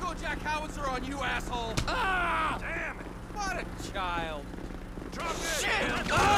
go jack howitzer on you, asshole! Ah! Damn it! What a child! Drop it! Shit! Ah!